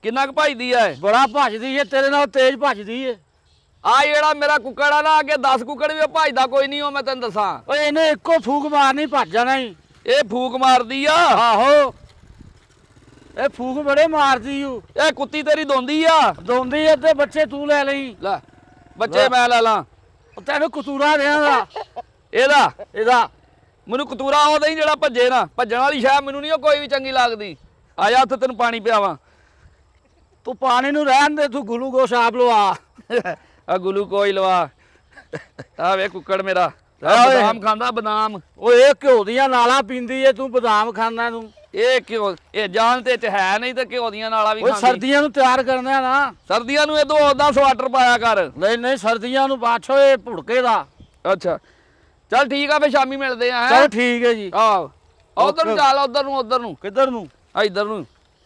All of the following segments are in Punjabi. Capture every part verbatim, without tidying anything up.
किन्ना क भजदी है? बड़ा भजदी है, तेरे नाल तेज भजदी है। आ जेड़ा मेरा कुक्कड़ है ना अगे दस कुक्कड़ भी भजदा कोई नहीं हो, मैं तेन दसा। ओए इन्हें इक्को फूक मारनी भज जाना ही। ये फूक मारदी आ। आहो ए फूक बड़े मारदी हूँ। ए कुत्ती तेरी दोंदी आ। दोंदी है ते बच्चे तू ले लई। ले बच्चे मैं ले ला। तेन कतूरा देना एदा एदा मैनू कतूरा ओ दई जेड़ा भजे ना, भजन वाली शायद मैनू नहीं कोई भी चंगी लगदी। आ जा उत्थे तेन पानी पियावां। तू पानी नू रहन दे, तू ग्लूकोस आप लवा। आ ग्लूकोज लवा। आ वे कुक्कड़ मेरा बदाम खांदा बदाम। ओ ये घ्यो दियां नालां पींदी है, तू बदाम खांदा तू। ये घ्यो ये जान ते च है नहीं ते घ्यो दियां नालां भी खांदी। सर्दियां नू तैयार करना है ना। सर्दियां नू इदों ओदा स्वेटर पाया कर। नहीं नहीं सर्दियां नू बाछो ये भुड़के दा। अच्छा चल ठीक है फिर शामी मिलते हैं। चल ठीक है जी। आहो उधर चल, उधर नू उधर नू। किधर नू? इधर नू।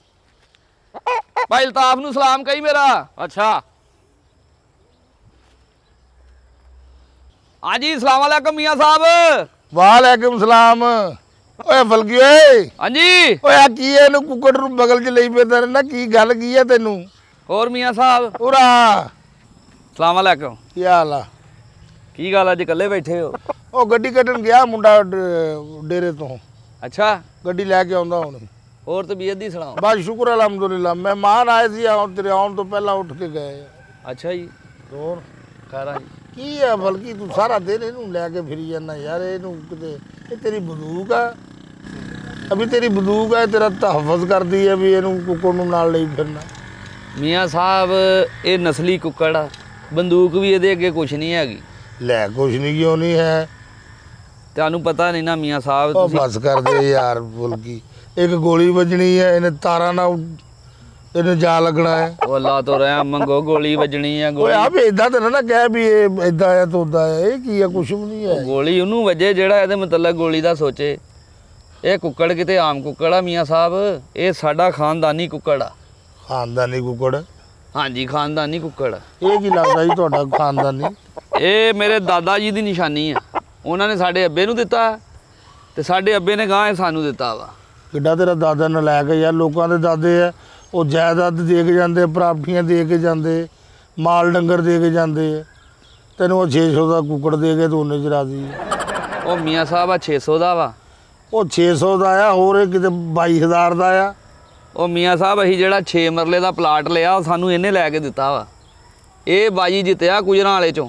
भाई अल्ताफ नू सलाम कही मेरा। अच्छा हाँ जी सलाम अलैकुम मियाँ साहब। वालेकुम सलाम। ओए फलकी ओए। हाँ जी। ओए आ की है नु कुक्कड़ नु बगल च ਲਈ ਫਿਰਦਾ ਰਹਿਣਾ, ਕੀ ਗੱਲ ਕੀ ਹੈ ਤੈਨੂੰ? ਹੋਰ मियाँ साहब। ਉਰਾ सलाम अलैकुम। ਕੀ ਹਾਲ ਆ? की गल अज कल्ले बैठे हो? ਉਹ ਗੱਡੀ ਕੱਢਣ ਗਿਆ ਮੁੰਡਾ ਡੇਰੇ ਤੋਂ। अच्छा ਗੱਡੀ ਲੈ ਕੇ ਆਉਂਦਾ ਹੁਣ। और तबीयत दी सुनाओ। ਬਸ ਸ਼ੁਕਰ ਅਲਹਮਦੁਲਿਲਾ, ਮਹਿਮਾਨ ਆਏ ਸੀ ਆਉਣ ਤੇਰੇ ਆਉਣ ਤੋਂ ਪਹਿਲਾਂ ਉੱਠ ਕੇ ਗਏ। अच्छा जी ਹੋਰ खैर जी। ਕੀ ਆ ਫਲਕੀ ਤੂੰ ਸਾਰਾ ਦਿਨ ਇਹਨੂੰ ਲੈ ਕੇ ਫਿਰੀ ਜਾਂਦਾ ਯਾਰ, ਇਹਨੂੰ ਕਿਤੇ ਇਹ ਤੇਰੀ ਬੰਦੂਕ ਆ। ਅਭੀ ਤੇਰੀ ਬੰਦੂਕ ਹੈ, ਤੇਰਾ ਤਹਫਜ਼ ਕਰਦੀ ਹੈ ਵੀ ਇਹਨੂੰ ਕੁੱਕੜ ਨੂੰ ਨਾਲ ਲਈ ਫਿਰਨਾ। मियाँ साहब ये नस्ली कुक्कड़ आ, बंदूक भी ये अगे कुछ नहीं हैगी। ਲੈ ਕੁਛ ਨਹੀਂ ਕਿਉਂ ਨਹੀਂ ਹੈ? ਤੁਹਾਨੂੰ ਪਤਾ ਨਹੀਂ ਨਾ मियाँ साहब। ਉਹ ਬਸ ਕਰ ਦੇ ਯਾਰ ਫੁਲਕੀ, ਇੱਕ ਗੋਲੀ ਵੱਜਣੀ ਹੈ, ਇਹਨੇ ਤਾਰਾਂ ਨਾਲ ਇਹਨੇ ਜਾ ਲੱਗਣਾ ਹੈ। ਉਹ ਅੱਲਾ ਤੋਂ ਰਹਿਮ ਮੰਗੋ, ਗੋਲੀ ਵੱਜਣੀ ਆ। ਓਏ ਗੋਲੀ ਆ ਵੀ ਇਦਾਂ ਤਾਂ ਨਾ ਕਹਿ ਵੀ ਇਹ ਇਦਾਂ ਆ ਤਾਂ ਉਦਾਂ ਆ, ਇਹ ਕੀ ਆ? ਕੁਛ ਵੀ ਨਹੀਂ ਹੈ। ਗੋਲੀ ਉਹਨੂੰ ਵੱਜੇ ਜਿਹੜਾ ਇਹਦੇ ਮਤਲਬ ਗੋਲੀ ਦਾ ਸੋਚੇ। ਇਹ ਕੁੱਕੜ ਕਿਤੇ ਆਮ ਕੁੱਕੜ ਆ मियाँ साहब, ਇਹ ਸਾਡਾ ਖਾਨਦਾਨੀ ਕੁੱਕੜ ਆ। ਖਾਨਦਾਨੀ ਕੁੱਕੜ? ਹਾਂਜੀ ਖਾਨਦਾਨੀ ਕੁੱਕੜ। ਇਹ ਕੀ ਲੱਗਦਾ ਜੀ ਤੁਹਾਡਾ ਖਾਨਦਾਨੀ? ਇਹ ਮੇਰੇ ਦਾਦਾ ਜੀ ਦੀ ਨਿਸ਼ਾਨੀ ਆ, ਉਹਨਾਂ ਨੇ ਸਾਡੇ ਅੱਬੇ ਨੂੰ ਦਿੱਤਾ ਤੇ ਸਾਡੇ ਅੱਬੇ ਨੇ ਗਾਂ ਇਹ ਸਾਨੂੰ ਦਿੱਤਾ ਵਾ। ਕਿੱਡਾ ਤੇਰਾ ਦਾਦਾ ਨਲਾਇਕ ਯਾਰ, ਲੋਕਾਂ ਦੇ ਦਾਦੇ ਆ ਉਹ ਜਾਇਦਾਦ ਦੇ ਕੇ ਜਾਂਦੇ, ਪ੍ਰਾਪਤੀਆਂ ਦੇ ਕੇ ਜਾਂਦੇ, ਮਾਲ ਡੰਗਰ ਦੇ ਕੇ ਜਾਂਦੇ ਆ, ਤੈਨੂੰ ਉਹ ਛੇ ਸੌ ਦਾ ਕੁੱਕੜ ਦੇ ਕੇ ਤੂੰ ਉਹਨੇ ਚ ਰਾਜ਼ੀ। ਉਹ मियाँ साहब ਆ ਛੇ ਸੌ ਦਾ ਵਾ। ਉਹ ਛੇ ਸੌ ਦਾ ਆ, ਹੋਰ ਇਹ ਕਿਤੇ ਬਾਈ ਹਜ਼ਾਰ ਦਾ ਆ। ਉਹ मियाँ साहब ਅਸੀਂ ਜਿਹੜਾ ਛੇ ਮਰਲੇ ਦਾ ਪਲਾਟ ਲਿਆ ਉਹ ਸਾਨੂੰ ਇਹਨੇ ਲੈ ਕੇ ਦਿੱਤਾ ਵਾ। ਇਹ ਬਾਜੀ ਜਿੱਤਿਆ ਕੁਜਰਾਂ ਵਾਲੇ ਚੋਂ,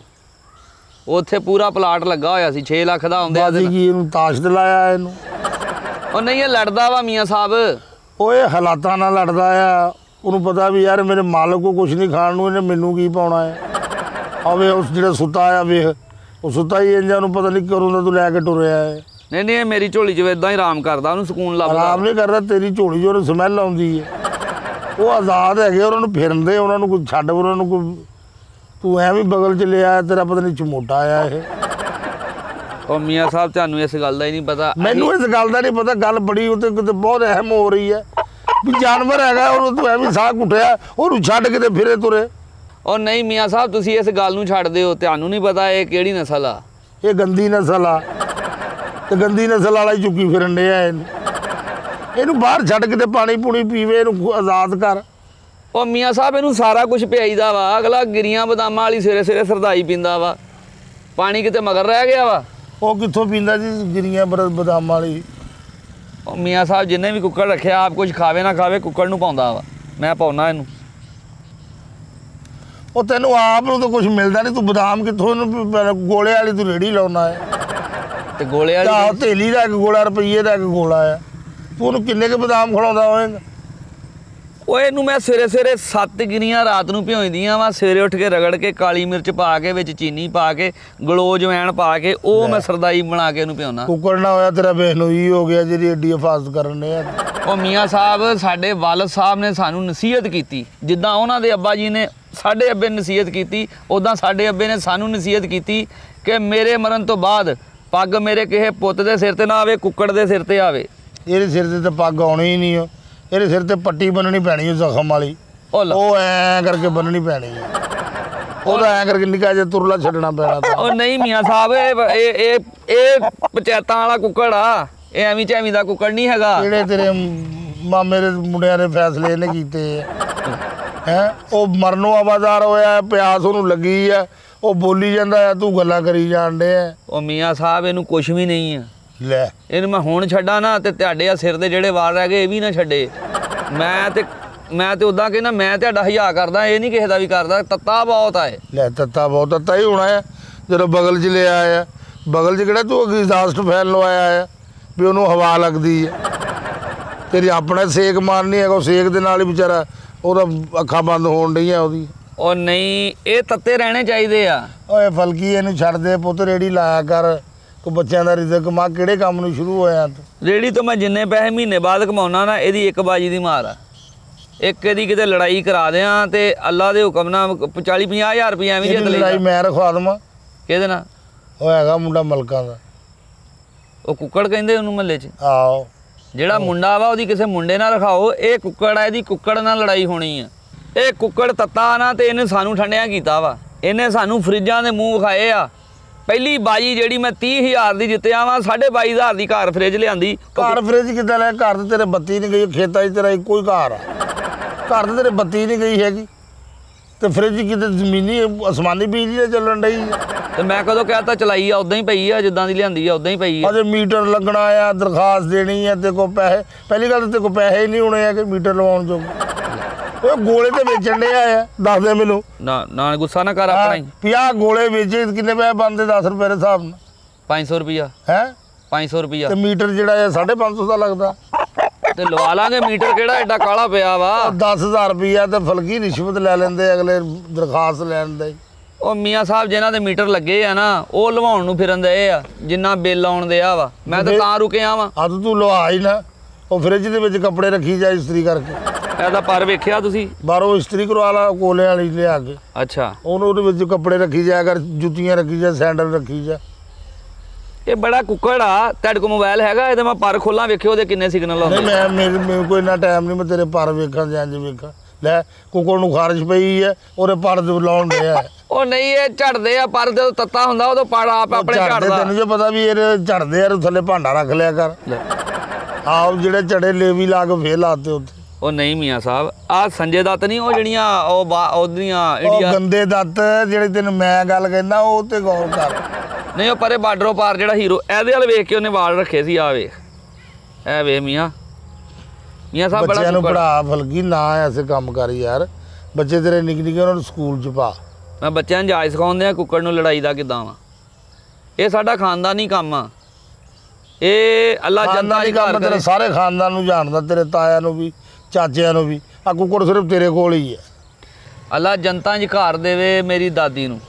ਉੱਥੇ ਪੂਰਾ ਪਲਾਟ ਲੱਗਾ ਹੋਇਆ ਸੀ, ਛੇ ਲੱਖ ਦਾ ਆਉਂਦੇ ਆ। ਬਾਜੀ ਕੀ ਇਹਨੂੰ ਤਾਸ਼ ਦਿਲਾਇਆ ਇਹਨੂੰ? ਉਹ ਨਹੀਂ ਇਹ ਲੜਦਾ ਵਾ मियाँ साहब। ਓਏ ਹਾਲਾਤਾਂ ਨਾਲ ਲੜਦਾ ਆ, ਉਹਨੂੰ ਪਤਾ ਵੀ ਯਾਰ ਮੇਰੇ ਮਾਲਕ ਕੋ ਕੁਛ ਨਹੀਂ ਖਾਣ ਨੂੰ, ਇਹਨੇ ਮੈਨੂੰ ਕੀ ਪਾਉਣਾ ਹੈ। ਆਵੇ ਉਸ ਜਿਹੜਾ ਸੁੱਤਾ ਆ ਵੇਖ, ਉਹ ਸੁੱਤਾ ਹੀ ਇੰਜਾਂ ਨੂੰ ਪਤਾ ਨਹੀਂ ਕਦੋਂ ਦਾ ਤੂੰ ਲੈ ਕੇ ਟੁਰਿਆ ਹੈ। ਨਹੀਂ ਨਹੀਂ ਇਹ ਮੇਰੀ ਝੋਲੀ 'ਚ ਇਦਾਂ ਹੀ ਆਰਾਮ ਕਰਦਾ, ਉਹਨੂੰ ਸਕੂਨ ਲੱਭਦਾ। ਆਰਾਮ ਨਹੀਂ ਕਰਦਾ, ਤੇਰੀ ਝੋਲੀ 'ਚ ਉਹਨੂੰ ਸਮੈਲ ਆਉਂਦੀ ਹੈ। ਉਹ ਆਜ਼ਾਦ ਹੈਗੇ, ਉਹਨਾਂ ਨੂੰ ਫਿਰਨ ਦੇ, ਉਹਨਾਂ ਨੂੰ ਕੋਈ ਛੱਡ, ਉਹਨਾਂ ਨੂੰ ਕੋਈ। ਤੂੰ ਐਵੇਂ ਬਗਲ 'ਚ ਲਿਆ, ਤੇਰਾ ਪਤਾ ਨਹੀਂ ਚਮੋਟਾ ਆਇਆ ਇਹ। ਉਹ मियाँ साहब ਤੁਹਾਨੂੰ ਇਸ ਗੱਲ ਦਾ ਹੀ ਨਹੀਂ ਪਤਾ। ਮੈਨੂੰ ਇਸ ਗੱਲ ਦਾ ਨਹੀਂ ਪਤਾ, ਗੱਲ ਬੜੀ ਉੱਤੇ ਕਿਤੇ ਬਹੁਤ ਅਹਿਮ ਹੋ ਰਹੀ ਹੈ ਵੀ ਜਾਨਵਰ ਹੈਗਾ, ਉਹਨੂੰ ਤੂੰ ਐਵੇਂ ਸਾਹ ਘੁੱਟਿਆ, ਉਹਨੂੰ ਛੱਡ ਕਿਤੇ ਫਿਰੇ ਤੁਰੇ। ਉਹ ਨਹੀਂ मियाँ साहब ਤੁਸੀਂ ਇਸ ਗੱਲ ਨੂੰ ਛੱਡ ਦਿਓ, ਤੁਹਾਨੂੰ ਨਹੀਂ ਪਤਾ ਇਹ ਕਿਹੜੀ ਨਸਲ ਆ। ਇਹ ਗੰਦੀ ਨਸਲ ਆ, ਤੇ ਗੰਦੀ ਨਸਲ ਵਾਲਾ ਹੀ ਚੁੱਕੀ ਫਿਰਨ ਡਿਆ ਇਹਨੂੰ। ਇਹਨੂੰ ਬਾਹਰ ਛੱਡ ਕਿਤੇ ਪਾਣੀ ਪੂਣੀ ਪੀਵੇ, ਇਹਨੂੰ ਆਜ਼ਾਦ ਕਰ। ਉਹ मियाँ साहब ਇਹਨੂੰ ਸਾਰਾ ਕੁਝ ਪਿਆਈਦਾ ਵਾ, ਅਗਲਾ ਗਿਰੀਆਂ ਬਦਾਮਾਂ ਵਾਲੀ ਸਵੇਰੇ ਸਵੇਰੇ ਸਰਦਾਈ ਪੀਂਦਾ ਵਾ, ਪਾਣੀ ਕਿਤੇ ਮਗਰ ਰਹਿ ਗਿਆ ਵਾ। ਉਹ ਕਿੱਥੋਂ ਪੀਂਦਾ ਜੀ ਗਿਰੀਆਂ ਬਰ ਬਦਾਮਾਂ ਵਾਲੀ? ਉਹ मियाँ साहब ਜਿੰਨੇ ਵੀ ਕੁੱਕੜ ਰੱਖਿਆ ਆਪ ਕੁਝ ਖਾਵੇ ਨਾ ਖਾਵੇ ਕੁੱਕੜ ਨੂੰ ਪਾਉਂਦਾ ਵਾ, ਮੈਂ ਪਾਉਣਾ ਇਹਨੂੰ। ਉਹ ਤੈਨੂੰ ਆਪ ਨੂੰ ਤਾਂ ਕੁਝ ਮਿਲਦਾ ਨਹੀਂ, ਤੂੰ ਬਦਾਮ ਕਿੱਥੋਂ ਇਹਨੂੰ ਗੋਲੇ ਵਾਲੀ ਤੂੰ ਰੇੜੀ ਲਾਉਣਾ ਹੈ। ਤੇ ਗੋਲੇ ਆਹ ਵਾਲੀ ਥੇਲੀ ਦਾ ਇੱਕ ਗੋਲਾ, ਰੁਪਈਏ ਦਾ ਇੱਕ ਗੋਲਾ ਆ, ਤੂੰ ਉਹਨੂੰ ਕਿੰਨੇ ਕੁ ਬਦਾਮ ਖਿਲਾਉਂਦਾ ਹੋਏਗਾ? ਉਹ ਇਹਨੂੰ ਮੈਂ ਸਵੇਰੇ ਸਵੇਰੇ ਸੱਤ ਗਿਰੀਆਂ ਰਾਤ ਨੂੰ ਭਿਉਂਦੀਆਂ ਵਾ, ਸਵੇਰੇ ਉੱਠ ਕੇ ਰਗੜ ਕੇ ਕਾਲੀ ਮਿਰਚ ਪਾ ਕੇ ਵਿੱਚ ਚੀਨੀ ਪਾ ਕੇ ਗਲੋ ਜਵੈਣ ਪਾ ਕੇ ਉਹ ਮੈਂ ਸਰਦਾਈ ਬਣਾ ਕੇ ਇਹਨੂੰ ਭਿਉਣਾ। ਕੁੱਕੜ ਨਾ ਹੋਇਆ ਤੇਰਾ ਬੇਹਨੋਈ ਹੋ ਗਿਆ ਜਿਹੜੀ ਏਡੀ ਹਿਫਾਜ਼ਤ ਕਰਨ ਨੇ। ਉਹ मियाँ साहब ਸਾਡੇ ਵਾਲਦ ਸਾਹਿਬ ਨੇ ਸਾਨੂੰ ਨਸੀਹਤ ਕੀਤੀ, ਜਿੱਦਾਂ ਉਹਨਾਂ ਦੇ ਅੱਬਾ ਜੀ ਨੇ ਸਾਡੇ ਅੱਬੇ ਨੇ ਨਸੀਹਤ ਕੀਤੀ, ਉੱਦਾਂ ਸਾਡੇ ਅੱਬੇ ਨੇ ਸਾਨੂੰ ਨਸੀਹਤ ਕੀਤੀ ਕਿ ਮੇਰੇ ਮਰਨ ਤੋਂ ਬਾਅਦ ਪੱਗ ਮੇਰੇ ਕਿਸੇ ਪੁੱਤ ਦੇ ਸਿਰ ਤੇ ਨਾ ਆਵੇ, ਕੁੱਕੜ ਦੇ ਸਿਰ ਤੇ ਆਵੇ। ਇਹਦੇ ਸਿਰ ਤੇ ਤਾਂ ਪੱਗ ਆਉਣੀ ਹੀ ਨਹੀਂ, ਇਹਦੇ ਸਿਰ ਤੇ ਪੱਟੀ ਬੰਨਣੀ ਪੈਣੀ ਉਹ ਜ਼ਖਮ ਵਾਲੀ, ਉਹ ਐਂ ਕਰਕੇ ਬੰਨਣੀ ਪੈਣੀ ਹੈ, ਉਹਦਾ ਐਂ ਕਰਕੇ ਨਿੱਕਾ ਜਿਹਾ ਤੁਰਲਾ ਛੱਡਣਾ ਪੈਣਾ। ਉਹ ਨਹੀਂ मियाँ साहब ਇਹ ਇਹ ਇਹ ਪੰਚਾਇਤਾਂ ਵਾਲਾ ਕੁੱਕੜ ਆ, ਇਹ ਐਵੇਂ ਚੈਵੀਂ ਦਾ ਕੁੱਕੜ ਨਹੀਂ ਹੈਗਾ। ਜਿਹੜੇ ਤੇਰੇ ਮਾਮੇ ਦੇ ਮੁੰਡਿਆਂ ਨੇ ਫੈਸਲੇ ਇਹਨੇ ਕੀਤੇ ਆ ਹੈ। ਉਹ ਮਰਨੋਂ ਆਵਾਜ਼ਾਰ ਹੋਇਆ, ਪਿਆਸ ਉਹਨੂੰ ਲੱਗੀ ਆ, ਉਹ ਬੋਲੀ ਜਾਂਦਾ ਆ, ਤੂੰ ਗੱਲਾਂ ਕਰੀ ਜਾਣ ਡੇ ਆ। ਉਹ ਮੀਆਂ ਸਾਹਿਬ ਇਹਨੂੰ ਕੁਛ ਵੀ ਨਹੀਂ ਆ। ਲੈ ਇਹਨੂੰ ਮੈਂ ਹੁਣ ਛੱਡਾਂ ਨਾ ਤੇ ਤੁਹਾਡੇ ਆ ਸਿਰ ਦੇ ਜਿਹੜੇ ਵਾਲ ਰਹਿ ਗਏ ਇਹ ਵੀ ਨਾ ਛੱਡੇ। ਮੈਂ ਤੇ ਮੈਂ ਤੇ ਉਦਾਂ ਕਹਿੰਦਾ ਮੈਂ ਤੁਹਾਡਾ ਹਯਾ ਕਰਦਾ, ਇਹ ਨਹੀਂ ਕਿਸੇ ਦਾ ਵੀ ਕਰਦਾ। ਤੱਤਾ ਬਹੁਤ ਆ ਇਹ। ਲੈ ਤੱਤਾ ਬਹੁਤ ਤੱਤਾ ਹੀ ਹੋਣਾ ਆ ਜਦੋਂ ਬਗਲ 'ਚ ਲਿਆ ਆ। ਬਗਲ 'ਚ ਕਿਹੜਾ ਤੂੰ ਐਗਜ਼ਾਸਟ ਫੈਨ ਲਵਾਇਆ ਆ ਵੀ ਉਹਨੂੰ ਹਵਾ ਲੱਗਦੀ ਹੈ। ਤੇਰੀ ਆਪਣਾ ਸੇਕ ਮਾਰਨੀ ਹੈਗਾ, ਉਹ ਸੇਕ ਦੇ ਨਾਲ ਹੀ ਵਿਚਾਰਾ ਉਹਦਾ ਅੱਖਾਂ ਬੰਦ ਹੋਣ ਡਈਆਂ ਉਹਦੀ। ਉਹ ਨਹੀਂ, ਇਹ ਤੱਤੇ ਰਹਿਣੇ ਚਾਹੀਦੇ ਆ। ਓਏ ਫਲਕੀ ਇਹਨੂੰ ਛੱਡ ਦੇ ਪੁੱਤ, ਰੇੜੀ ਲਾਇਆ ਕਰ, ਕੋ ਬੱਚਿਆਂ ਦਾ ਰਿਜ਼ਕ ਕਮਾ। ਕਿਹੜੇ ਕੰਮ ਨੂੰ ਸ਼ੁਰੂ ਹੋਇਆ ਤੂੰ? ਰੇੜੀ ਤੋਂ ਮੈਂ ਜਿੰਨੇ ਪੈਸੇ ਮਹੀਨੇ ਬਾਅਦ ਕਮਾਉਣਾ ਨਾ, ਇਹਦੀ ਇੱਕ ਬਾਜੀ ਦੀ ਮਾਰ ਆ। ਇੱਕ ਇਹਦੀ ਕਿਤੇ ਲੜਾਈ ਕਰਾ ਦਿਆਂ ਤੇ ਅੱਲਾ ਦੇ ਹੁਕਮ ਨਾਲ ਚਾਲੀ ਪੰਜਾਹ ਹਜ਼ਾਰ ਰੁਪਈਆ ਐਵੇਂ ਜਿੱਤ ਇਹਦੀ ਲਈ। ਲੜਾਈ ਮੈਂ ਰਖਵਾ ਦੇਵਾਂ? ਕਿਹਦੇ ਨਾਲ? ਉਹ ਹੈਗਾ ਮੁੰਡਾ ਮਲਕਾਂ ਦਾ, ਉਹ ਕੁੱਕੜ ਕਹਿੰਦੇ ਉਹਨੂੰ ਮਹੱਲੇ 'ਚ। ਆਓ ਜਿਹੜਾ ਮੁੰਡਾ ਵਾ ਉਹਦੀ ਕਿਸੇ ਮੁੰਡੇ ਨਾਲ ਰਖਾਓ। ਇਹ ਕੁੱਕੜ ਆ, ਇਹਦੀ ਕੁੱਕੜ ਨਾਲ ਲੜਾਈ ਹੋਣੀ ਆ। ਇਹ ਕੁੱਕੜ ਤੱਤਾ ਨਾ ਤੇ ਇਹਨੇ ਸਾਨੂੰ ਠੰਡਿਆ ਕੀਤਾ ਵਾ। ਇਹਨੇ ਸਾਨੂੰ ਫਰਿੱਜਾਂ ਦੇ ਮੂੰਹ ਵਿਖਾਏ ਆ। ਪਹਿਲੀ ਬਾਜੀ ਜਿਹੜੀ ਮੈਂ ਤੀਹ ਹਜ਼ਾਰ ਦੀ ਜਿੱਤਿਆ ਵਾ, ਸਾਢੇ ਬਾਈ ਹਜ਼ਾਰ ਦੀ ਘਰ ਫਰਿੱਜ ਲਿਆਂਦੀ। ਘਰ ਫਰਿੱਜ ਕਿੱਦਾਂ ਲੈ? ਘਰ ਤੇ ਤੇਰੇ ਬੱਤੀ ਨਹੀਂ ਗਈ, ਖੇਤਾਂ 'ਚ ਤੇਰਾ ਇੱਕੋ ਹੀ ਘਰ ਆ। ਘਰ ਤੇ ਤੇਰੇ ਬੱਤੀ ਨਹੀਂ ਗਈ ਹੈਗੀ ਤੇ ਫਰਿੱਜ ਕਿਤੇ ਜ਼ਮੀਨੀ ਅਸਮਾਨੀ ਬਿਜਲੀ ਨਾਲ ਚੱਲਣ ਡਈ ਆ। ਤੇ ਮੈਂ ਕਦੋਂ ਕਹਿਤਾ ਚਲਾਈ ਆ, ਉਦਾਂ ਹੀ ਪਈ ਆ, ਜਿੱਦਾਂ ਦੀ ਲਿਆਂਦੀ ਆ ਉਦਾਂ ਹੀ ਪਈ ਆ। ਅਜੇ ਮੀਟਰ ਲੱਗਣਾ ਆ, ਦਰਖਾਸਤ ਦੇਣੀ ਆ, ਤੇ ਕੋ ਪੈਸੇ, ਪਹਿਲੀ ਗੱਲ ਤਾਂ ਤੇ ਕੋ ਪੈਸੇ ਹੀ ਨਹੀਂ ਹੋਣੇ ਆ ਕਿ ਮੀਟਰ ਲਵਾਉਣ ਜੋਗੇ। ਉਹ ਗੋਲੇ ਤੇ ਵੇਚਣ ਦੇ ਆ, ਦੱਸ ਦੇ ਮੈਨੂੰ। ਨਾ ਨਾ ਗੁੱਸਾ ਨਾ ਕਰ ਆਪਣਾ ਹੀ। ਪੰਜਾਹ ਗੋਲੇ ਵੇਚੇ, ਕਿੰਨੇ ਪੈਸੇ ਬਣਦੇ? ਦਸ ਰੁਪਏ ਦੇ ਹਿਸਾਬ ਨਾਲ ਪੰਜ ਸੌ ਰੁਪਈਆ। ਹੈ ਪੰਜ ਸੌ ਰੁਪਈਆ ਤੇ ਮੀਟਰ ਜਿਹੜਾ ਆ ਸਾਢੇ ਪੰਜ ਸੌ ਦਾ ਲੱਗਦਾ। ਤੇ ਲਵਾ ਲਾਂਗੇ ਮੀਟਰ, ਕਿਹੜਾ ਐਡਾ ਕਾਲਾ ਪਿਆ ਵਾ। ਦਸ ਹਜ਼ਾਰ ਰੁਪਈਆ ਤੇ ਫਲਕੀ ਰਿਸ਼ਵਤ ਲੈ ਲੈਂਦੇ ਅਗਲੇ, ਦਰਖਾਸਤ ਲੈਣ ਦੇ। ਉਹ ਮੀਆਂ ਸਾਹਿਬ ਜਿਨ੍ਹਾਂ ਦੇ ਮੀਟਰ ਲੱਗੇ ਆ ਨਾ, ਉਹ ਲਵਾਉਣ ਨੂੰ ਫਿਰਨ ਦੇ ਆ ਜਿੰਨਾ ਬਿੱਲ ਆਉਣ ਦੇ ਆ ਵਾ। ਮੈਂ ਤਾਂ ਤਾਂ ਰੁਕਿਆ ਵਾਂ। ਅੱਜ ਤੂੰ ਲਵਾ ਹੀ ਨਾ, ਉਹ ਫਰਿੱਜ ਦੇ ਵਿੱਚ ਕੱਪੜੇ ਰੱਖੀ ਜਾ ਇਸਤਰੀ ਕਰਕੇ। ਇਹਦਾ ਪਰ ਵੇਖਿਆ ਤੁਸੀਂ? ਬਾਹਰੋਂ ਇਸਤਰੀ ਕਰਵਾ ਲਾ ਕੋਲੇ ਵਾਲੀ ਲਿਆ ਕੇ। ਅੱਛਾ, ਉਹਨੂੰ ਉਹਦੇ ਵਿੱਚ ਕੱਪੜੇ ਰੱਖੀ ਜਾਇਆ ਕਰ, ਜੁੱਤੀਆਂ ਰੱਖੀ ਜਾ, ਸੈਂਡਲ ਰੱਖੀ ਜਾ। ਇਹ ਬੜਾ ਕੁੱਕੜ ਆ। ਤੁਹਾਡੇ ਕੋਲ ਮੋਬਾਈਲ ਹੈਗਾ? ਇਹਦੇ ਮੈਂ ਪਰ ਖੋਲਾਂ, ਵੇਖਿਓ ਉਹਦੇ ਕਿੰਨੇ ਸਿਗਨਲ ਨਹੀਂ ਆਉਂਦੇ। ਮੈਂ ਮੇਰੇ ਮੇਰੇ ਕੋਈ ਇੰਨਾ ਟਾਈਮ ਨਹੀਂ ਮੈਂ ਤੇਰੇ ਪਰ ਵੇਖਾਂ ਜਾਂ ਇੰਜ ਵੇਖਾਂ। ਲੈ ਕੁੱਕੜ ਨੂੰ ਖਾਰਸ਼ ਪਈ ਹੈ, ਉਹਦੇ ਪਰ ਲਾਉਣ ਡਿਆ। ਉਹ ਨਹੀਂ, ਇਹ ਝੜਦੇ ਆ ਪਰ, ਜਦੋਂ ਤੱਤਾ ਹੁੰਦਾ ਉਦੋਂ ਪੜ ਆਪ ਆਪਣੇ ਝੜਦੇ, ਝੜਦਾ। ਤੈਨੂੰ ਜੋ ਪਤਾ ਵੀ ਇਹ ਝੜਦੇ ਯਾਰ, ਥੱਲੇ ਭਾਂਡਾ ਰੱਖ ਲਿਆ ਕਰ। ਆਪ ਜਿਹੜੇ ਝੜੇ ਲੇਵੀ ਲਾ ਕੇ ਫੇਰ ਲਾਤੇ ਉੱਥੇ। ਉਹ ਨਹੀਂ ਮੀਆਂ ਸਾਹਿਬ, ਆ ਸੰਜੇ ਦੱਤ ਨਹੀਂ, ਉਹ ਜਿਹੜੀਆਂ ਉਹ ਉਹਦੀਆਂ ਉਹ ਇੰਡੀਆ। ਗੰਦੇ ਦੱਤ ਜਿਹੜੇ ਤੈਨੂੰ ਮੈਂ ਗੱਲ ਕਹਿੰਦਾ, ਉਹ ਤੇ ਗੌਰ ਕਰ। ਨਹੀਂ, ਉਹ ਪਰੇ ਬਾਰਡਰੋਂ ਪਾਰ ਜਿਹੜਾ ਹੀਰੋ, ਇਹਦੇ ਵਾਲ ਵੇਖ ਕੇ ਉਹਨੇ ਵਾਲ ਰੱਖੇ ਸੀ। ਆ ਵੇਖ, ਇਹ ਵੇਖ ਮੀਆਂ ਮੀਆਂ ਸਾਹਿਬ ਬੜਾ ਬੱਚਿਆਂ ਨੂੰ ਕੁੱਕੜ। ਪੜਾ ਫਲਕੀ ਨਾ ਐਸੇ ਕੰਮ ਕਰ ਯਾਰ। ਬੱਚੇ ਤੇਰੇ ਨਿੱਕੇ ਨਿੱਕੇ, ਉਹਨਾਂ ਨੂੰ ਸਕੂਲ ਚ ਪਾ। ਮੈਂ ਬੱਚਿਆਂ ਨੂੰ ਜਾਚ ਸਿਖਾਉਂਦੇ ਆ ਕੁੱਕੜ ਨੂੰ ਲੜਾਈ ਦਾ ਕਿੱਦਾਂ ਵਾ। ਇਹ ਸਾਡਾ ਖਾਨਦਾਨੀ ਕੰਮ ਆ। ਇਹ ਅੱਲਾ ਜਨਤਾ ਦੀ ਕੰਮ ਤੇਰੇ ਸਾਰੇ ਖਾਨਦਾਨ ਨੂੰ ਜਾਣਦਾ, ਤੇਰੇ ਤਾਇਆਂ ਨੂੰ ਵੀ, ਚਾਚਿਆਂ ਨੂੰ ਵੀ। ਆ ਕੁੱਕੜ ਸਿਰਫ ਤੇਰੇ ਕੋਲ ਹੀ ਹੈ। ਅੱਲਾ ਜਨਤਾ 'ਚ ਘਰ ਦੇਵੇ ਮੇਰੀ ਦਾਦੀ ਨੂੰ।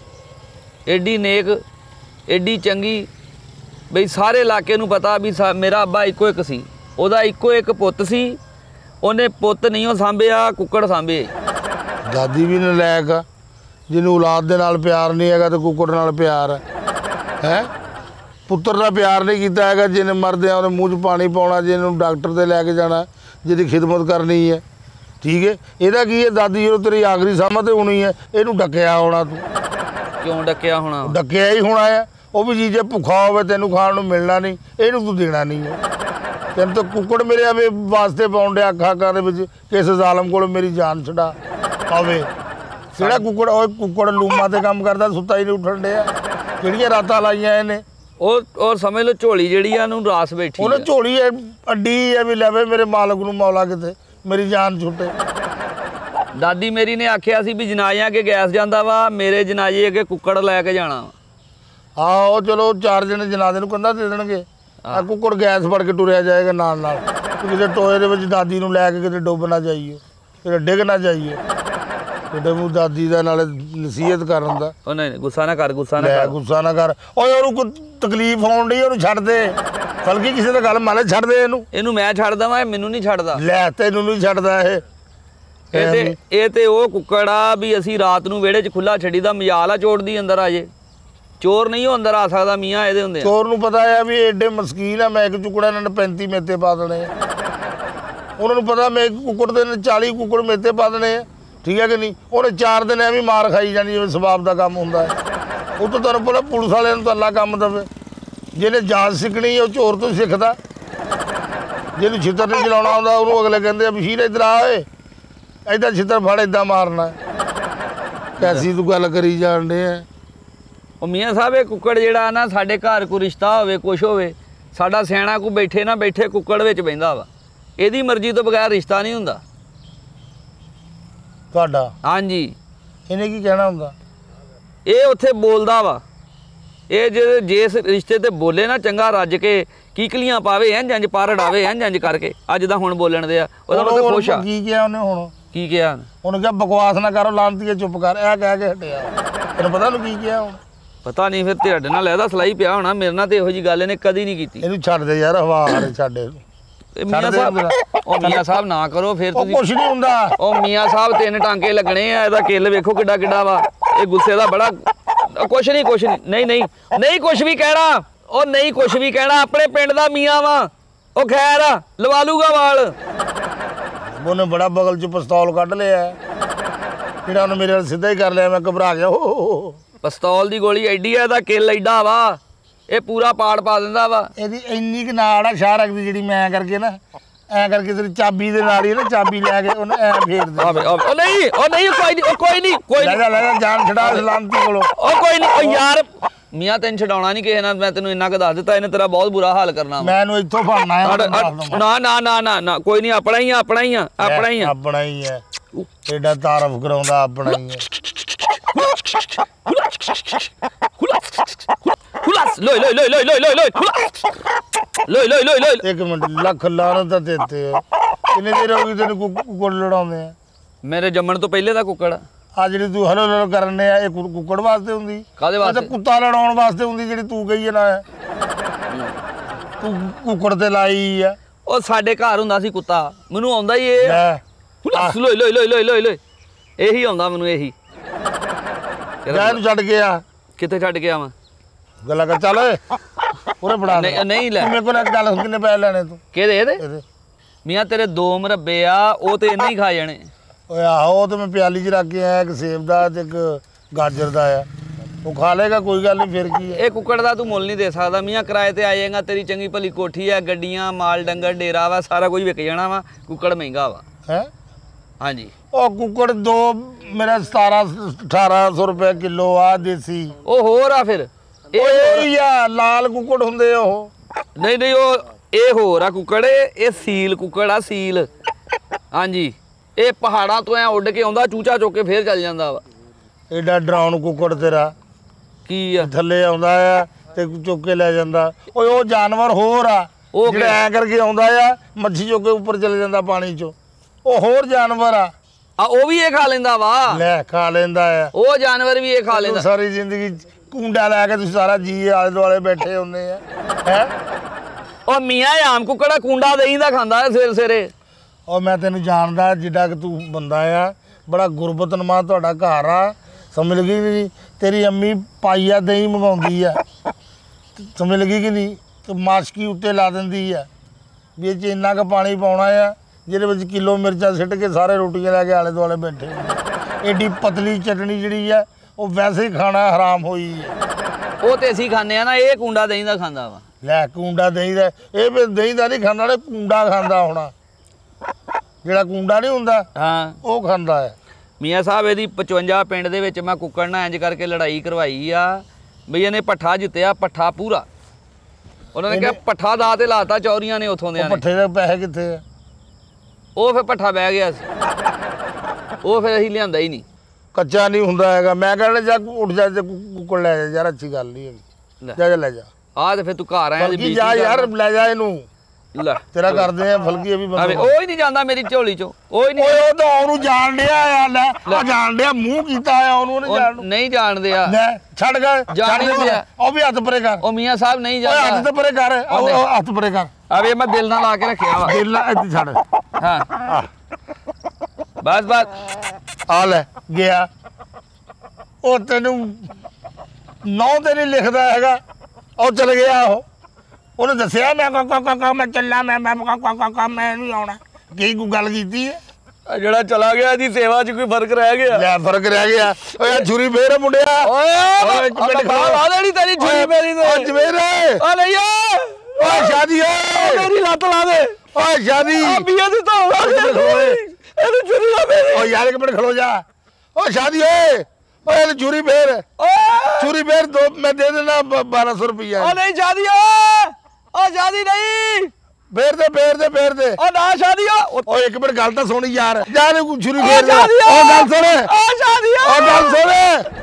ਐਡੀ ਨੇਕ, ਐਡੀ ਚੰਗੀ, ਬਈ ਸਾਰੇ ਇਲਾਕੇ ਨੂੰ ਪਤਾ ਵੀ ਮੇਰਾ ਅੱਬਾ ਇੱਕੋ ਇੱਕ ਸੀ। ਉਹਦਾ ਇੱਕੋ ਇੱਕ ਪੁੱਤ ਸੀ, ਉਹਨੇ ਪੁੱਤ ਨਹੀਂ ਉਹ ਸਾਂਭਿਆ, ਕੁੱਕੜ ਸਾਂਭੇ। ਦਾਦੀ ਵੀ ਨਲਾਇਕ ਆ, ਜਿਹਨੂੰ ਔਲਾਦ ਦੇ ਨਾਲ ਪਿਆਰ ਨਹੀਂ ਹੈਗਾ ਤੇ ਕੁੱਕੜ ਨਾਲ ਪਿਆਰ ਹੈ। ਹੈ ਪੁੱਤਰ ਦਾ ਪਿਆਰ ਨਹੀਂ ਕੀਤਾ ਹੈਗਾ, ਜਿਹਨੇ ਮਰਦਿਆਂ ਉਹਨੇ ਮੂੰਹ 'ਚ ਪਾਣੀ ਪਾਉਣਾ, ਜਿਹਨੂੰ ਡਾਕਟਰ ਤੇ ਲੈ ਕੇ ਜਾਣਾ, ਜਿਹਦੀ ਖਿਦਮਤ ਕਰਨੀ ਹੈ। ਠੀਕ ਹੈ, ਇਹਦਾ ਕੀ ਹੈ? ਦਾਦੀ ਜਦੋਂ ਤੇਰੀ ਆਖਰੀ ਸਾਹਮਣੇ ਤੇ ਹੋਣੀ ਹੈ, ਇਹਨੂੰ ਡੱਕਿਆ ਹੋਣਾ ਤੂੰ। ਕਿਉਂ ਡੱਕਿਆ ਹੋਣਾ? ਡੱਕਿਆ ਹੀ ਹੋਣਾ ਆ। ਉਹ ਵੀ ਜੀ ਜੇ ਭੁੱਖਾ ਹੋਵੇ ਤੈਨੂੰ ਖਾਣ ਨੂੰ ਮਿਲਣਾ ਨਹੀਂ, ਇਹਨੂੰ ਤੂੰ ਦੇਣਾ ਨਹੀਂ ਹੈ। ਤੈਨੂੰ ਤਾਂ ਕੁੱਕੜ ਮੇਰੇ ਆਵੇ ਵਾਸਤੇ ਪਾਉਣ ਡਿਆ ਅੱਖਾਂ ਅੱਖਾਂ ਦੇ ਵਿੱਚ, ਕਿਸ ਜ਼ਾਲਮ ਕੋਲ ਮੇਰੀ ਜਾਨ ਛਡਾ ਆਵੇ। ਕਿਹੜਾ ਕੁੱਕੜ? ਉਹ ਕੁੱਕੜ ਲੂਮਾ ਤੇ ਕੰਮ ਕਰਦਾ, ਸੁੱਤਾ ਹੀ ਨਹੀਂ ਉੱਠਣ ਡਿਆ। ਕਿਹੜੀਆਂ ਰਾਤਾਂ ਲਾਈਆਂ ਇਹਨੇ? ਉਹ ਉਹ ਸਮਝ ਲਓ ਝੋਲੀ ਜਿਹੜੀ ਆ ਉਹਨੂੰ ਰਾਸ ਬੈਠੀ ਉਹਨੇ ਆ। ਝੋਲੀ ਅੱਡੀ ਹੈ ਵੀ ਲੈਵੇ ਮੇਰੇ ਮਾਲਕ ਨੂੰ ਮੌਲਾ ਕਿਤੇ ਮੇਰੀ ਜਾਨ ਛੁੱਟੇ। ਦਾਦੀ ਮੇਰੀ ਨੇ ਆਖਿਆ ਸੀ ਵੀ ਜਨਾਜ਼ਿਆਂ ਅੱਗੇ ਗੈਸ ਜਾਂਦਾ ਵਾ, ਮੇਰੇ ਜਨਾਜ਼ੇ ਅੱਗੇ ਕੁੱਕੜ ਲੈ ਕੇ ਜਾਣਾ ਵਾ। ਆਹੋ ਚਲੋ ਚਾਰ ਜਣੇ ਜਨਾਦੇ ਨੂੰ ਕੰਧਾ ਦੇ ਦੇਣਗੇ, ਆ ਕੁੱਕੜ ਗੈਸ ਫੜ ਕੇ ਟੁਰਿਆ ਜਾਏਗਾ ਨਾਲ ਨਾਲ। ਕਿਤੇ ਟੋਏ ਦੇ ਵਿੱਚ ਦਾਦੀ ਨੂੰ ਲੈ ਕੇ ਕਿਤੇ ਡੁੱਬ ਨਾ ਜਾਈਏ, ਕਿਤੇ ਡਿੱਗ ਨਾ ਜਾਈਏ। ਕਿਤੇ ਮੂੰਹ ਦਾਦੀ ਦਾ ਨਾਲੇ ਨਸੀਹਤ ਕਰਨ ਦਾ। ਉਹ ਨਹੀਂ ਗੁੱਸਾ ਨਾ ਕਰ, ਗੁੱਸਾ ਨਾ ਲੈ ਕਰ। ਗੁੱਸਾ ਨਾ ਕਰ। ਓਏ ਉਹਨੂੰ ਕੋਈ ਤਕਲੀਫ ਹੋਣ ਡਈ, ਉਹਨੂੰ ਛੱਡ ਦੇ। ਫਲਕੀ ਕਿਸੇ ਦਾ ਗੱਲ ਮੰਨ, ਛੱਡ ਦੇ ਇਹਨੂੰ। ਇਹਨੂੰ ਮੈਂ ਛੱਡ ਦਵਾਂ, ਇਹ ਮੈਨੂੰ ਨਹੀਂ ਛੱਡਦਾ। ਲੈ ਤੈਨੂੰ ਨਹੀਂ ਛੱਡਦਾ ਇਹ। ਇਹ ਤੇ ਇਹ ਤੇ ਉਹ ਕੁੱਕੜ ਆ ਵੀ ਅਸੀਂ ਰਾਤ ਨੂੰ ਵਿਹੜੇ 'ਚ ਖੁੱਲਾ ਛੱਡੀ ਦਾ, ਮਜਾਲ ਆ ਚੋੜਦੀ ਅੰਦਰ ਆ ਜੇ। ਚੋਰ ਨਹੀਂ ਉਹ ਅੰਦਰ ਆ ਸਕਦਾ ਮੀਆਂ, ਇਹਦੇ ਹੁੰਦੇ। ਚੋਰ ਨੂੰ ਪਤਾ ਆ ਵੀ ਐਡੇ ਮਸਕੀਨ ਆ, ਮੈਂ ਇੱਕ ਚੁੱਕੜਾ ਇਹਨਾਂ ਨੇ ਪੈਂਤੀ ਮੇਤੇ ਪਾ ਦੇਣੇ ਆ। ਉਹਨਾਂ ਨੂੰ ਪਤਾ ਮੈਂ ਇੱਕ ਕੁੱਕੜ ਦੇ ਨੇ ਚਾਲੀ ਕੁੱਕੜ ਮੇਤੇ ਪਾ ਦੇਣੇ ਆ। ਠੀਕ ਹੈ ਕਿ ਨਹੀਂ? ਉਹਨੇ ਚਾਰ ਦਿਨ ਐਵੇਂ ਮਾਰ ਖਾਈ ਜਾਣੀ, ਜਿਵੇਂ ਸਬਾਬ ਦਾ ਕੰਮ ਹੁੰਦਾ ਹੈ। ਉਹ ਤੋਂ ਤੁਹਾਨੂੰ ਪਤਾ ਪੁਲਿਸ ਵਾਲਿਆਂ ਨੂੰ ਤਾਂ ਅੱਲਾ ਕੰਮ ਦੇਵੇ। ਜਿਹਨੇ ਜਾਂਚ ਸਿੱਖਣੀ ਉਹ ਚੋਰ ਤੋਂ ਸਿੱਖਦਾ। ਜਿਹਨੂੰ ਛਿੱਤਰ ਨਹੀਂ ਚਲਾਉਣਾ ਆਉਂਦਾ ਉਹਨੂੰ ਅਗਲੇ ਕਹਿੰਦੇ ਆ ਬਸ਼ੀਰ ਇੱਧਰ ਆ ਓਏ ਏਦਾਂ ਛਿੱਤਰ ਫੜ ਏਦਾਂ ਮਾਰਨਾ ਕੈਸੀ ਤੂੰ ਗੱਲ ਕਰੀ ਜਾਣ ਡੇ ਆ। ਉਹ ਮੀਆਂ ਸਾਹਿਬ ਇਹ ਕੁੱਕੜ ਜਿਹੜਾ ਨਾ ਸਾਡੇ ਘਰ ਕੋਈ ਰਿਸ਼ਤਾ ਹੋਵੇ ਕੁਛ ਹੋਵੇ ਸਾਡਾ ਸਿਆਣਾ ਕੋ ਬੈਠੇ ਨਾ ਬੈਠੇ ਕੁੱਕੜ ਵਿੱਚ ਬਹਿੰਦਾ ਵਾ ਇਹਦੀ ਮਰਜ਼ੀ ਤੋਂ ਬਗੈਰ ਰਿਸ਼ਤਾ ਨਹੀਂ ਹੁੰਦਾ ਤੁਹਾਡਾ। ਹਾਂਜੀ ਇਹਨੇ ਕੀ ਕਹਿਣਾ ਹੁੰਦਾ? ਇਹ ਉੱਥੇ ਬੋਲਦਾ ਵਾ ਇਹ ਜੇ ਜਿਸ ਰਿਸ਼ਤੇ ਤੇ ਬੋਲੇ ਨਾ ਚੰਗਾ ਰੱਜ ਕੇ ਕੀਕਲੀਆਂ ਪਾਵੇ ਇੰਝ ਇੰਝ ਪਰ ਅੜਾਵੇ ਇੰਝ ਇੰਝ ਕਰਕੇ ਅੱਜ ਦਾ ਹੁਣ ਬੋਲਣ ਦੇ ਆ ਉਹਦਾ ਮਤਲਬ ਖੁਸ਼ ਆ। ਕੀ ਕਿਹਾ ਉਹਨੇ ਹੁਣ? ਕੀ ਕਿਹਾ ਉਹਨੂੰ ਕਿਹਾ ਬਕਵਾਸ ਨਾ ਕਰੋ ਲਾਂਤੀਏ ਚੁੱਪ ਕਰ ਇਹ ਕਹਿ ਕੇ ਹਟਿਆ। ਤੈਨੂੰ ਪਤਾ ਉਹਨੂੰ ਕੀ ਕਿਹਾ ਹੁਣ? ਪਤਾ ਨਹੀਂ ਫਿਰ ਤੁਹਾਡੇ ਨਾਲ ਇਹਦਾ ਸਲਾਈ ਪਿਆ ਹੋਣਾ ਮੇਰੇ ਨਾਲ ਤੇ ਇਹੋ ਜੀ ਗੱਲ ਇਹਨੇ ਕਦੀ ਨਹੀਂ ਕੀਤੀ। ਇਹਨੂੰ ਛੱਡ ਦੇ ਯਾਰ ਹਵਾ ਹਾਰੇ ਛੱਡ ਇਹਨੂੰ। ਇਹ ਮੀਆਂ ਸਾਹਿਬ ਉਹ ਮੀਆਂ ਸਾਹਿਬ ਨਾ ਕਰੋ ਫਿਰ ਉਹ ਤੁਸੀਂ ਕੁਛ ਨਹੀਂ ਹੁੰਦਾ। ਉਹ ਮੀਆਂ ਸਾਹਿਬ ਤਿੰਨ ਟਾਂਕੇ ਲੱਗਣੇ ਆ ਇਹਦਾ ਕਿੱਲ ਵੇਖੋ ਕਿੱਡਾ ਕਿੱਡਾ ਵਾ ਇਹ ਗੁੱਸੇ ਦਾ ਬੜਾ ਕੁਛ ਨਹੀਂ ਕੁਛ ਨਹੀਂ ਨਹੀਂ ਨਹੀਂ ਨਹੀਂ ਕੁਛ ਵੀ ਕਹਿਣਾ ਉਹ ਨਹੀਂ ਕੁਛ ਵੀ ਕਹਿਣਾ ਆਪਣੇ ਪਿੰਡ ਦਾ ਮੀਆਂ ਵਾ ਉਹ ਖੈਰ ਲਵਾ ਲੂਗਾ ਵਾਲ। ਉਹਨੇ ਬੜਾ ਬਗਲ ਚ ਪਿਸਤੌਲ ਕੱਢ ਲਿਆ ਜਿਹੜਾ ਉਹਨੇ ਮੇਰੇ ਨਾਲ ਸਿੱਧਾ ਹੀ ਕਰ ਲਿਆ ਮੈਂ ਘਬਰਾ ਗਿਆ। ਹੋ ਪਿਸਤੌਲ ਦੀ ਗੋਲੀ ਐਡੀ ਆ ਇਹਦਾ ਕਿੱਲ ਐਡਾ ਵਾ ਇਹ ਪੂਰਾ ਪਾੜ ਪਾ ਦਿੰਦਾ ਵਾ। ਇਹਦੀ ਇੰਨੀ ਕੁ ਨਾੜ ਆ ਸ਼ਾਹ ਰੱਖਦੀ ਜਿਹੜੀ ਮੈਂ ਕਰਕੇ ਨਾ ਐ ਕਰਕੇ ਤੇਰੀ ਚਾਬੀ ਦੇ ਨਾਲ ਹੀ ਨਾ ਚਾਬੀ ਲੈ ਕੇ ਉਹਨੇ ਐ ਫੇਰ ਦੇ। ਆਵੇ ਆਵੇ ਉਹ ਨਹੀਂ ਉਹ ਨਹੀਂ ਕੋਈ ਨਹੀਂ ਉਹ ਕੋਈ ਨਹੀਂ ਕੋਈ ਲੈ ਨਹੀਂ ਜਾ ਲੈ ਜਾ ਜਾਨ ਛਡਾ ਸਲਾਮਤੀ ਕੋਲੋਂ। ਉਹ ਕੋਈ ਨਹੀਂ ਉਹ ਯਾਰ ਮੀਆਂ ਤੈਨੂੰ ਛਡਾਉਣਾ ਨਹੀਂ ਕਿਸੇ ਨਾਲ ਮੈਂ ਤੈਨੂੰ ਇੰਨਾ ਕੁ ਦੱਸ ਦਿੱਤਾ ਇਹਨੇ ਤੇਰਾ ਬਹੁਤ ਬੁਰਾ ਹਾਲ ਕਰਨਾ ਮੈਂ ਇਹਨੂੰ ਇੱਥੋਂ ਫੜਨਾ ਹੈ। ਨਾ ਨਾ ਨਾ ਨਾ ਨਾ ਕੋਈ ਨਹੀਂ ਆਪਣਾ ਹੀ ਆ ਆਪਣਾ ਹੀ ਆ ਆਪਣਾ ਹੀ ਆ ਆਪਣਾ ਹੀ ਹੈ ਐਡਾ ਤਾਰਫ ਕਰਾਉਂਦਾ ਆਪਣਾ ਹੀ ਹੈ। ਖੁਲਾਸ ਲੋਈ ਲੋਈ ਲੋਈ ਲੋਈ ਲੋਈ ਲੋਈ ਲੋਈ ਲੋਈ ਲੋਈ ਲੋਈ ਲੋਈ ਇੱਕ ਮਿੰਟ ਲੱਖ ਲਾਣਤ ਤਾਂ ਦਿੱਤੇ ਕਿੰਨੇ ਦੇਰ ਹੋ ਗਈ ਤੈਨੂੰ ਕੁੱਕੜ ਲੜਾਉਂਦੇ ਆ? ਮੇਰੇ ਜੰਮਣ ਤੋਂ ਪਹਿਲੇ ਦਾ ਕੁੱਕੜ ਆ ਜਿਹੜੀ ਤੂੰ ਹਲੋ ਹਲੋ ਕਰਨੇ ਆ ਇਹ ਕੁ- ਕੁੱਕੜ ਵਾਸਤੇ ਹੁੰਦੀ? ਕਾਹਦੇ ਇਹ ਤਾਂ ਵਾਸਤੇ ਕੁੱਤਾ ਲੜਾਉਣ ਵਾਸਤੇ ਹੁੰਦੀ ਜਿਹੜੀ ਤੂੰ ਕਹੀ ਹੈ ਨਾ ਤੂੰ ਕੁੱਕੜ ਤੇ ਲਾਈ ਆ। ਉਹ ਸਾਡੇ ਘਰ ਹੁੰਦਾ ਸੀ ਕੁੱਤਾ ਮੈਨੂੰ ਆਉਂਦਾ ਹੀ ਇਹ ਲੈ ਖੁਲਾਸ ਲੋਈ ਲੋਈ ਲੋਈ ਲੋਈ ਲੋਈ ਲੋਈ ਇਹੀ ਆਉਂਦਾ ਮੈਨੂੰ ਇਹੀ ਜਾ ਇਹਨੂੰ ਛੱਡ ਗਿਆ ਕਿੱਥੇ ਛੱਡ ਗਿਆ ਮੈਂ ਗੱਲਾਂ ਕਰ ਚੱਲ ਓਏ ਉਰੇ ਫੜਾ ਦੇ। ਨਹੀਂ ਨਹੀਂ ਲੈ ਮੇਰੇ ਕੋਲ ਇੱਕ ਗੱਲ ਕਿੰਨੇ ਪੈਸੇ ਲੈਣੇ ਤੂੰ ਕਿਹਦੇ ਇਹਦੇ ਇਹਦੇ? ਮੀਆਂ ਤੇਰੇ ਦੋ ਮਰੱਬੇ ਆ ਉਹ ਤੇ ਇਹਨੇ ਹੀ ਖਾ ਜਾਣੇ ਓਏ ਆਹੋ ਤੇ ਮੈਂ ਪਿਆਲੀ 'ਚ ਰੱਖ ਕੇ ਆਇਆ ਇੱਕ ਸੇਬ ਦਾ ਤੇ ਇੱਕ ਗਾਜਰ ਦਾ ਆ ਉਹ ਖਾ ਲੇਗਾ ਕੋਈ ਗੱਲ ਨਹੀਂ ਫਿਰ ਕੀ ਹੈ। ਇਹ ਕੁੱਕੜ ਦਾ ਤੂੰ ਮੁੱਲ ਨਹੀਂ ਦੇ ਸਕਦਾ ਮੀਆਂ ਕਿਰਾਏ ਤੇ ਆ ਜਾਏਗਾ ਤੇਰੀ ਚੰਗੀ ਭਲੀ ਕੋਠੀ ਆ ਗੱਡੀਆਂ ਮਾਲ ਡੰਗਰ ਡੇਰਾ ਵਾ ਸਾਰਾ ਕੁਝ ਵਿਕ ਜਾਣਾ ਵਾ ਕੁੱਕੜ ਮਹਿੰਗਾ ਵਾ ਹੈ ਹਾਂਜੀ ਉਹ ਕੁੱਕੜ ਦੋ ਮੇਰਾ ਸਤਾਰਾਂ ਅਠਾਰਾਂ ਸੌ ਰੁਪਏ ਕਿਲੋ ਆ ਦੇਸੀ। ਉਹ ਹੋਰ ਆ ਫਿਰ ਇਹ ਇਹ ਹੀ ਆ ਲਾਲ ਕੁੱਕੜ ਹੁੰਦੇ ਆ ਉਹ। ਨਹੀਂ ਨਹੀਂ ਉਹ ਇਹ ਹੋਰ ਆ ਕੁੱਕੜ ਇਹ ਸੀਲ ਕੁੱਕੜ ਆ ਸੀਲ ਹਾਂਜੀ ਇਹ ਪਹਾੜਾਂ ਤੋਂ ਐ ਉੱਡ ਕੇ ਆਉਂਦਾ ਚੂਚਾ ਚੁੱਕ ਕੇ ਫੇਰ ਚੱਲ ਜਾਂਦਾ ਵਾ। ਐਡਾ ਡਰਾਉਣ ਕੁੱਕੜ ਤੇਰਾ ਕੀ ਆ ਥੱਲੇ ਆਉਂਦਾ ਆ ਤੇ ਚੁੱਕ ਕੇ ਲੈ ਜਾਂਦਾ। ਓਏ ਉਹ ਜਾਨਵਰ ਹੋਰ ਆ ਉਹ ਜਿਹੜਾ ਐ ਕਰਕੇ ਆਉਂਦਾ ਆ ਮੱਛੀ ਚੁੱਕ ਕੇ ਉੱਪਰ ਚਲੇ ਜਾਂਦਾ ਪਾਣੀ 'ਚੋਂ ਉਹ ਹੋਰ ਜਾਨਵਰ ਆ। ਆ ਉਹ ਵੀ ਇਹ ਖਾ ਲੈਂਦਾ ਵਾ ਲੈ ਖਾ ਲੈਂਦਾ ਆ ਉਹ ਜਾਨਵਰ ਵੀ ਇਹ ਖਾ ਲੈਂਦਾ। ਸਾਰੀ ਜ਼ਿੰਦਗੀ ਕੁੰਡਾ ਲੈ ਕੇ ਤੁਸੀਂ ਸਾਰਾ ਜੀ ਆਲੇ ਦੁਆਲੇ ਬੈਠੇ ਹੁੰਦੇ ਆ ਹੈ। ਉਹ ਮੀਆਂ ਇਹ ਆਮ ਕੁੱਕੜਾ ਕੁੰਡਾ ਦਹੀਂ ਦਾ ਖਾਂਦਾ ਸਵੇਰੇ ਸਵੇਰੇ। ਉਹ ਮੈਂ ਤੈਨੂੰ ਜਾਣਦਾ ਜਿੱਡਾ ਕਿ ਤੂੰ ਬੰਦਾ ਆ ਬੜਾ ਗੁਰਬਤਨਮਾ ਤੁਹਾਡਾ ਘਰ ਆ ਸਮਝ ਲੱਗੀ ਕਿ ਨਹੀਂ? ਤੇਰੀ ਅੰਮੀ ਪਾਈਆ ਦਹੀਂ ਮੰਗਾਉਂਦੀ ਆ ਸਮਝ ਲੱਗੀ ਕਿ ਨਹੀਂ? ਤੇ ਮਾਸ਼ਕੀ ਉੱਤੇ ਲਾ ਦਿੰਦੀ ਆ ਵੀ ਇਹ 'ਚ ਇੰਨਾ ਕੁ ਪਾਣੀ ਪਾਉਣਾ ਆ ਜਿਹਦੇ ਵਿੱਚ ਕਿਲੋ ਮਿਰਚਾਂ ਸਿੱਟ ਕੇ ਸਾਰੇ ਰੋਟੀਆਂ ਲੈ ਕੇ ਆਲੇ ਦੁਆਲੇ ਬੈਠੇ ਹੁੰਦੇ। ਐਡੀ ਪਤਲੀ ਚਟਣੀ ਜਿਹੜੀ ਆ ਉਹ ਵੈਸੇ ਹੀ ਖਾਣਾ ਹਰਾਮ ਹੋਈ ਹੈ। ਉਹ ਤੇ ਅਸੀਂ ਖਾਂਦੇ ਆ ਨਾ ਇਹ ਕੁੰਡਾ ਦਹੀਂ ਦਾ ਖਾਂਦਾ ਵਾ। ਲੈ ਕੁੰਡਾ ਦਹੀਂ ਦਾ ਇਹ ਵੀ ਦਹੀਂ ਦਾ ਨਹੀਂ ਖਾਂਦਾ ਨੇ ਕੁੰਡਾ ਖਾਂਦਾ ਹੋਣਾ ਜਿਹੜਾ ਕੁੰਡਾ ਨਹੀਂ ਹੁੰਦਾ ਹਾਂ ਉਹ ਖਾਂਦਾ ਹੈ। ਮੀਆਂ ਸਾਹਿਬ ਇਹਦੀ ਪਚਵੰਜਾ ਪਿੰਡ ਦੇ ਵਿੱਚ ਮੈਂ ਕੁੱਕੜ ਨਾਲ ਇੰਜ ਕਰਕੇ ਲੜਾਈ ਕਰਵਾਈ ਆ ਬਈ ਇਹਨੇ ਪੱਠਾ ਜਿੱਤਿਆ ਪੱਠਾ ਪੂਰਾ। ਉਹਨਾਂ ਨੇ ਕਿਹਾ ਪੱਠਾ ਦਾ ਤੇ ਲਾਤਾ ਚੌਰੀਆਂ ਨੇ ਉਥੋਂ ਦੇ ਉਹ ਪੱਠੇ ਦੇ ਪੈਸੇ ਕਿੱਥੇ ਆ? ਉਹ ਫਿਰ ਪੱਠਾ ਬਹਿ ਗਿਆ ਸੀ ਉਹ ਫਿਰ ਅਸੀਂ ਲਿਆਂਦਾ ਹੀ ਨਹੀਂ। ਕੱਚਾ ਨਹੀਂ ਹੁੰਦਾ ਹੈਗਾ। ਮੈਂ ਕਹਿੰਦਾ ਜਾ ਉੱਠ ਜਾ ਤੇ ਕੁੱਕੜ ਲੈ ਜਾ ਯਾਰ ਅੱਛੀ ਗੱਲ ਨਹੀਂ ਹੈਗੀ। ਜਾ ਜਾ ਲੈ ਜਾ ਆ ਤੇ ਫਿਰ ਤੂੰ ਘਰ ਆਇਆ ਫਲਕੀ ਜਾ ਯਾਰ ਲੈ ਜਾ ਇਹਨੂੰ ਲੈ ਤੇਰਾ ਕਰਦੇ ਆ ਫਲਕੀ ਇਹ ਵੀ ਆਵੇ ਬੰਦਾ ਉਹ ਹੀ ਨਹੀਂ ਜਾਂਦਾ ਮੇਰੀ ਝੋਲੀ ਚੋਂ ਉਹ ਹੀ ਨਹੀਂ ਓਏ ਉਹ ਤਾਂ ਉਹਨੂੰ ਜਾਣ ਡਿਆ ਆ ਲੈ ਆ ਜਾਣ ਡਿਆ ਮੂੰਹ ਕੀਤਾ ਆ ਉਹਨੂੰ ਉਹਨੇ ਜਾਣ ਉਹ ਨੂੰ ਨਹੀਂ ਜਾਣਦੇ ਆ ਲੈ ਛੱਡ ਕਰ ਜਾਣ ਛੱਡ ਨਹੀਂ ਦੇ ਦਿਆ। ਉਹ ਵੀ ਹੱਥ ਪਰੇ ਕਰ ਉਹ ਮੀਆਂ ਸਾਹਿਬ ਨਹੀਂ ਓਏ ਹੱਥ ਜਾਂਦਾ ਤੇ ਪਰੇ ਕਰ ਉਹ ਉਹ ਹੱਥ ਪਰੇ ਕਰ ਆਵੇ ਮੈਂ ਦਿਲ ਨਾਲ ਲਾ ਕੇ ਰੱਖਿਆ ਵਾ ਦਿਲ ਨਾਲ ਇੱਥੇ ਛੱਡ ਹਾਂ ਆ ਬਸ ਬਸ ਆ ਲੈ ਗਿਆ ਉਹ ਤੈਨੂੰ ਨੌ ਤੇ ਨਹੀਂ ਲਿਖਦਾ ਹੈਗਾ ਉਹ ਚਲ ਗਿਆ ਉਹ ਉਹਨੇ ਦੱਸਿਆ ਮੈਂ ਕਾ ਕਾ ਕਾ ਮੈਂ ਚੱਲਾਂ ਮੈਂ ਮੈਂ ਕਾ ਕਾ ਕਾ ਮੈਂ ਨਹੀਂ ਆਉਣਾ ਕੀ ਕੋਈ ਗੱਲ ਕੀਤੀ ਹੈ ਆ ਜਿਹੜਾ ਚਲਾ ਗਿਆ ਇਹਦੀ ਸੇਵਾ 'ਚ ਕੋਈ ਫਰਕ ਰਹਿ ਗਿਆ ਲੈ ਫਰਕ ਰਹਿ ਗਿਆ ਓਏ ਆ ਛੁਰੀ ਫੇਰ ਮੁੰਡਿਆ ਓਏ ਓਏ ਇੱਕ ਮਿੰਟ ਬਾਹਰ ਆ ਦੇਣੀ ਤੇਰੀ ਛੁਰੀ ਮੇਰੀ ਤੇ ਅੱਜ ਮੇਰੇ ਆ ਨਹੀਂ ਆ ਓਏ ਸ਼ਾਦੀ ਓਏ ਮੇਰੀ ਲੱਤ ਲਾ ਦੇ ਓਏ ਸ਼ਾਦੀ ਆ ਬੀਏ ਦੀ ਧੌਣ ਲਾ ਦੇ ਓਏ ਇਹਨੂੰ ਚੁਰੀ ਲਾ ਮੇਰੀ ਓ ਯਾਰ ਇੱਕ ਮਿੰਟ ਖਲੋ ਜਾ ਓ ਸ਼ਾਦੀ ਓਏ ਓਏ ਇਹਨੂੰ ਚੂਰੀ ਫੇਰ ਓਏ ਚੂਰੀ ਫੇਰ ਦੋ ਮੈਂ ਦੇ ਦੇਣਾ ਬਾਰਾਂ ਸੌ ਰੁਪਈਆ ਉਹ ਨਹੀਂ ਸ਼ਾਦੀ ਓਏ ਉਹ ਸ਼ਾਦੀ ਨਹੀਂ ਫੇਰ ਦੇ ਫੇਰ ਦੇ ਫੇਰ ਦੇ ਉਹ ਨਾ ਸ਼ਾਦੀ ਓ ਓਏ ਇੱਕ ਮਿੰਟ ਗੱਲ ਤਾਂ ਸੁਣ ਯਾਰ ਜਾ ਨੇ ਚੂਰੀ ਉਹ ਫੇਰ ਦੇ ਸ਼ਾਦੀ ਓ ਗੱਲ ਸੁਣ ਉਹ ਸ਼ਾਦੀ ਓ ਗੱਲ ਸੁਣ